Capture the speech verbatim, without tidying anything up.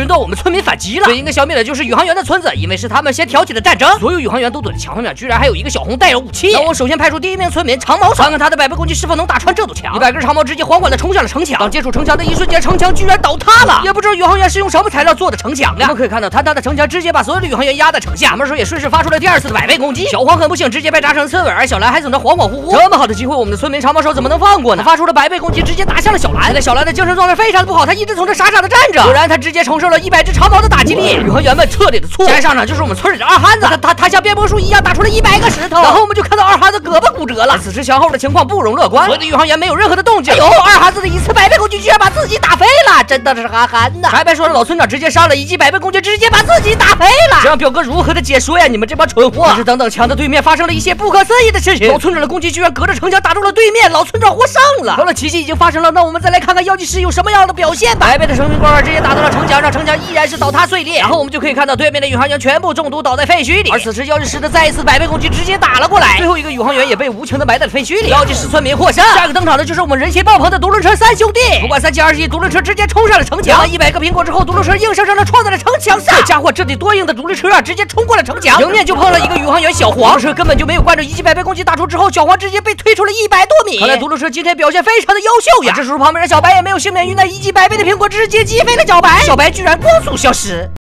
轮到我们村民反击了。最应该消灭的就是宇航员的村子，因为是他们先挑起的战争。所有宇航员都躲在墙后面，居然还有一个小红带有武器。那我首先派出第一名村民长毛，看看他的百倍攻击是否能打穿这堵墙。一百根长矛直接缓缓地冲向了城墙。当接触城墙的一瞬间，城墙居然倒塌了。也不知道宇航员是用什么材料做的城墙啊。我们可以看到坍塌的城墙直接把所有的宇航员压在城下。咱们时候也顺势发出了第二次的百倍攻击。小黄很不幸，直接被炸成刺猬，而小蓝还总在恍恍惚惚。这么好的机会，我们的村民长毛手怎么能放过呢？发出了百倍攻击，直接打向了小蓝。现在小蓝的精神状态非常的不好，他一直从这傻傻的站着。果然，他直接承受了一百只长矛的打击力。宇航员们彻底的错。现在上场就是我们村里的二憨子，他他他像变魔术一样打出了一百个石头，然后我们就看到二憨子胳膊骨折了。此时小后的情况不容乐观，所有的宇航员没有任何的动静。哎呦，二憨子的一次百倍攻击居然把自己打飞了，真的是憨憨呐！还别说了，老村长直接上了一记百倍攻击，直接把自己打飞了。这让表哥如何的解说呀？你们这帮蠢货！可是等等，墙的对面发生了一些不可思议的事情，老村长的攻击居然隔着城墙打中了对面，老村长获胜了。好了，奇迹已经发生了，那我们再来看看药剂师有什么样的表现吧。百倍的生命光环直接打到了城墙上，城墙依然是倒塌碎裂。然后我们就可以看到对面的宇航员全部中毒倒在废墟里，而此时药剂师的再一次百倍攻击直接打了过来，最后一个宇航员也被无情的埋在了废墟里。药剂师村民获胜。下一个登场的就是我们人气爆棚的独轮车三兄弟，不管三七二十一，独轮车直接冲上了城墙。一百个苹果之后，独轮车硬生生的撞在了城墙上。这家伙这得多硬的独轮车啊！直接冲过了城墙，迎面就碰了一个宇航员小黄，独轮车根本就没有惯着一记百倍攻击打出之后，小黄直接被推出了一百多米。看来独轮车今天表现非常的优秀呀！这时候旁边的小白也没有幸免于难，一记百倍的苹果直接击飞了小白，小白居然光速消失。